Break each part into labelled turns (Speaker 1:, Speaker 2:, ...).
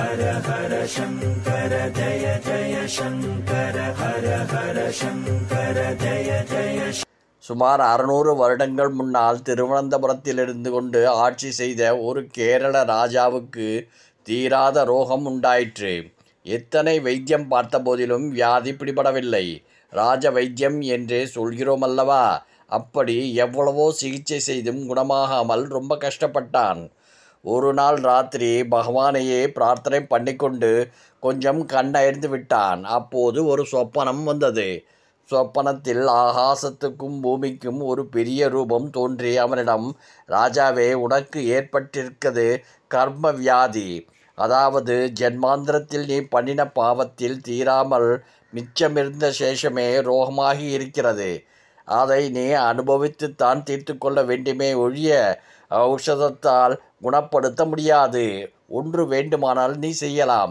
Speaker 1: ஹர ஹர சங்கர ஜய ஜய சங்கர ஹர ஹர சங்கர ஜய ஜய.
Speaker 2: சுமார் 600 வருடங்கள் முன்னால் திருவனந்தபுரத்திலிருந்து கொண்டு ஆட்சி செய்த ஒரு கேரள ராஜாவுக்கு தீராத ரோகம் உண்டாயிற்று. எத்தனை வைத்தியம் பார்த்த போதிலும் வியாதி பிடிபடவில்லை. ராஜ வைத்தியம் என்றே சொல்கிறோம் அல்லவா, அப்படி எவ்வளவோ சிகிச்சை செய்தும் குணமாகாமல் ரொம்ப கஷ்டப்பட்டான். ஒரு நாள் ராத்திரி பகவானையே பிரார்த்தனை பண்ணிக்கொண்டு கொஞ்சம் கண்ணயர்ந்து விட்டான். அப்போது ஒரு சொப்பனம் வந்தது. சொப்பனத்தில் ஆகாசத்துக்கும் பூமிக்கும் ஒரு பெரிய ரூபம் தோன்றி அவனிடம், ராஜாவே, உனக்கு ஏற்பட்டிருக்கிறது கர்ம வியாதி. அதாவது ஜென்மாந்திரத்தில் நீ பண்ணின பாவத்தில் தீராமல் மிச்சமிருந்த சேஷமே ரோகமாகி இருக்கிறது. அதை நீ அனுபவித்துத்தான் தீர்த்து கொள்ள வேண்டுமே ஒழிய ஔஷதத்தால் குணப்படுத்த முடியாது. ஒன்று வேண்டுமானால் நீ செய்யலாம்.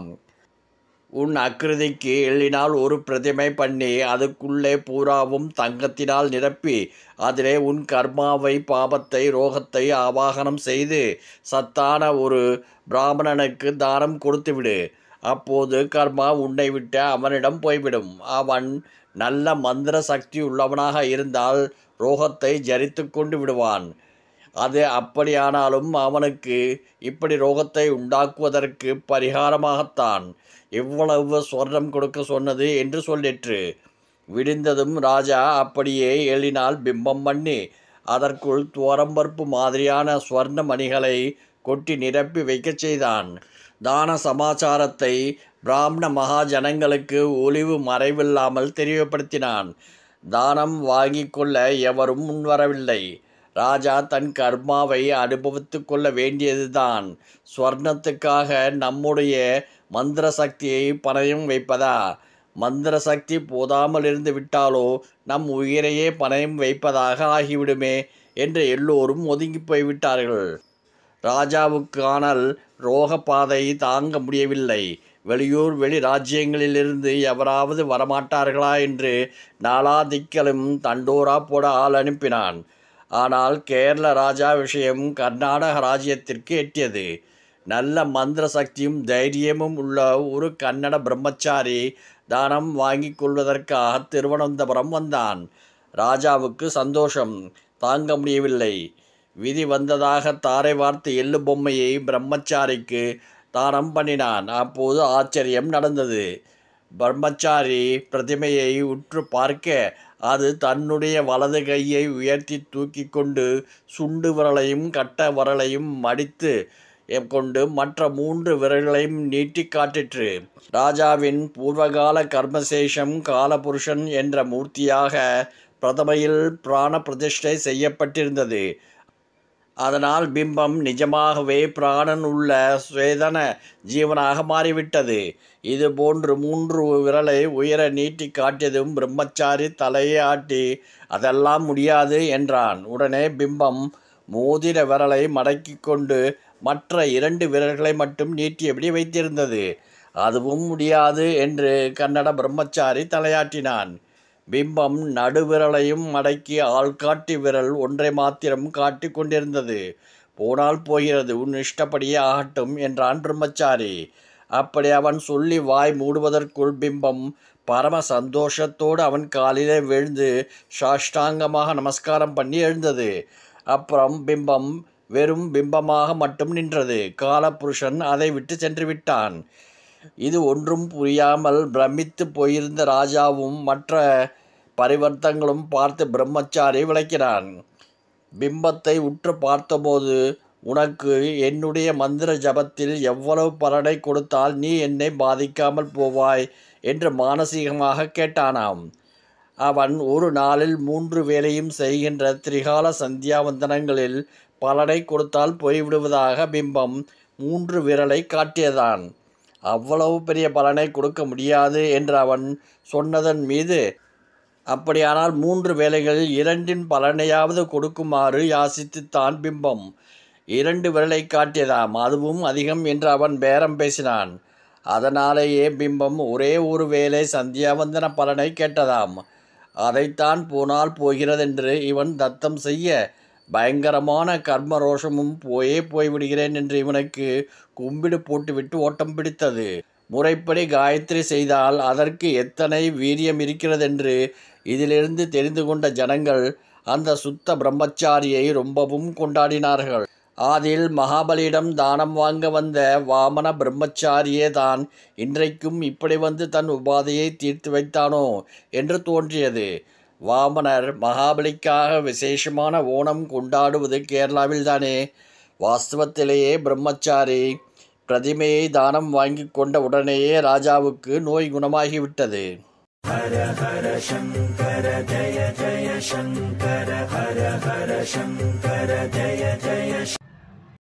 Speaker 2: உன் அக்கிருதிக்கு எள்ளினால் ஒரு பிரதிமை பண்ணி அதுக்குள்ளே பூராவும் தங்கத்தினால் நிரப்பி அதிலே உன் கர்மாவை, பாபத்தை, ரோகத்தை ஆவாகனம் செய்து சத்தான ஒரு பிராமணனுக்கு தானம் கொடுத்துவிடு. அப்போது கர்மா உன்னை விட்டு அவனிடம் போய்விடும். அவன் நல்ல மந்திர சக்தி உள்ளவனாக இருந்தால் ரோகத்தை ஜரித்து கொண்டு விடுவான். அது அப்படியானாலும் அவனுக்கு இப்படி ரோகத்தை உண்டாக்குவதற்கு பரிகாரமாகத்தான் எவ்வளவு சொர்ணம் கொடுக்க சொன்னது என்று சொல்லிற்று. விடிந்ததும் ராஜா அப்படியே எழினால் பிம்பம் பண்ணி அதற்குள் துவரம்பருப்பு மாதிரியான ஸ்வர்ண மணிகளை கொட்டி நிரப்பி வைக்கச் செய்தான். தான சமாச்சாரத்தை பிராமண மகாஜனங்களுக்கு ஒளிவு மறைவில்லாமல் தெரியப்படுத்தினான். தானம் வாங்கி கொள்ள எவரும் முன்வரவில்லை. ராஜா தன் கர்மாவை அனுபவித்து கொள்ள வேண்டியதுதான். ஸ்வர்ணத்துக்காக நம்முடைய மந்திர சக்தியை பணயம் வைப்பதா? மந்திர சக்தி போதாமல் இருந்து விட்டாலோ நம் உயிரையே பணயம் வைப்பதாக ஆகிவிடுமே என்று எல்லோரும் ஒதுங்கி போய்விட்டார்கள். ராஜாவுக்கானால் ரோக பாதை தாங்க முடியவில்லை. வெளியூர் வெளி ராஜ்யங்களிலிருந்து எவராவது வரமாட்டார்களா என்று நாலா திக்கலும் தண்டோரா போட ஆள் அனுப்பினான். ஆனால் கேரள ராஜா விஷயம் கர்நாடக ராஜ்யத்திற்கு எட்டியது. நல்ல மந்திர சக்தியும் தைரியமும் உள்ள ஒரு கன்னட பிரம்மச்சாரி தானம் வாங்கி கொள்வதற்காக திருவனந்தபுரம் வந்தான். ராஜாவுக்கு சந்தோஷம் தாங்க முடியவில்லை. விதி வந்ததாக தாரை வார்த்து எள்ளு பொம்மையை பிரம்மச்சாரிக்கு தானம் பண்ணினான். அப்போது ஆச்சரியம் நடந்தது. பிரம்மச்சாரி பிரதிமையை உற்று பார்க்க அது தன்னுடைய வலது கையை உயர்த்தி தூக்கி கொண்டு சுண்டு விரலையும் கட்ட விரலையும் மடித்து கொண்டு மற்ற 3 விரல்களையும் நீட்டி காட்டிற்று. ராஜாவின் பூர்வகால கர்மசேஷம் காலபுருஷன் என்ற மூர்த்தியாக பிரதமையில் பிராண பிரதிஷ்டை செய்யப்பட்டிருந்தது. அதனால் பிம்பம் நிஜமாகவே பிராணன் உள்ள சுவேதன ஜீவனாக மாறிவிட்டது. இது போன்று 3 விரலை உயர நீட்டி காட்டியதும் பிரம்மச்சாரி தலையை ஆட்டி அதெல்லாம் முடியாது என்றான். உடனே பிம்பம் மோதிர விரலை மடக்கி கொண்டு மற்ற 2 விரல்களை மட்டும் நீட்டியபடி வைத்திருந்தது. அதுவும் முடியாது என்று கன்னட பிரம்மச்சாரி தலையாட்டினான். பிம்பம் நடுவிரலையும் மடக்கி ஆள்காட்டி விரல் ஒன்றை மாத்திரம் காட்டி கொண்டிருந்தது. போனால் போகிறது, உன் இஷ்டப்படியே ஆகட்டும் என்றான் பிரம்மச்சாரி. அப்படி அவன் சொல்லி வாய் மூடுவதற்குள் பிம்பம் பரம சந்தோஷத்தோடு அவன் காலிலே விழுந்து சாஷ்டாங்கமாக நமஸ்காரம் பண்ணி எழுந்தது. அப்புறம் பிம்பம் வெறும் பிம்பமாக மட்டும் நின்றது. காலபுருஷன் அதை விட்டு சென்று விட்டான். இது ஒன்றும் புரியாமல் பிரமித்து போயிருந்த ராஜாவும் மற்ற பரிவர்த்தங்களும் பார்த்து பிரம்மச்சாரி விளக்கினான். பிம்பத்தை உற்று பார்த்தபோது, உனக்கு என்னுடைய மந்திர ஜபத்தில் எவ்வளவு பலனை கொடுத்தால் நீ என்னை பாதிக்காமல் போவாய் என்று மானசீகமாக கேட்டானாம். அவன் ஒரு நாளில் 3 வேளையும் செய்கின்ற திரிகால சந்தியாவந்தனங்களில் பலனை கொடுத்தால் போய்விடுவதாக பிம்பம் 3 விரலை காட்டியதான். அவ்வளவு பெரிய பலனை கொடுக்க முடியாது என்று அவன் சொன்னதன் மீது, அப்படியானால் 3 வேளைகளில் 2 பலனையாவது கொடுக்குமாறு யாசித்துத்தான் பிம்பம் 2 விரலை காட்டியதாம். அதுவும் அதிகம் என்று அவன் பேரம் பேசினான். அதனாலேயே பிம்பம் ஒரே ஒரு வேளை சந்தியாவந்தன பலனை கேட்டதாம். அதைத்தான் போனால் போகிறதென்று இவன் தத்தம் செய்ய பயங்கரமான கர்ம ரோஷமும் போய்விடுகிறேன் என்று இவனுக்கு கும்பிடு போட்டுவிட்டு ஓட்டம் பிடித்தது. முறைப்படி காயத்ரி செய்தால் அதற்கு எத்தனை வீரியம் இருக்கிறதென்று இதிலிருந்து தெரிந்து கொண்ட ஜனங்கள் அந்த சுத்த பிரம்மச்சாரியை ரொம்பவும் கொண்டாடினார்கள். அதில் மகாபலியிடம் தானம் வாங்க வந்த வாமன பிரம்மச்சாரியே தான் இன்றைக்கும் இப்படி வந்து தன் உபாதையை தீர்த்து வைத்தானோ என்று தோன்றியது. வாமனர் மகாபலிக்காக விசேஷமான ஓணம் கொண்டாடுவது கேரளாவில்தானே. வாஸ்தவத்திலேயே பிரம்மச்சாரி பிரதிமையை தானம் வாங்கி கொண்ட உடனேயே ராஜாவுக்கு நோய் குணமாகிவிட்டது.
Speaker 1: ஹர ஹர சங்கர ஜய ஜய சங்கர ஹர ஹர சங்கர ஜய ஜய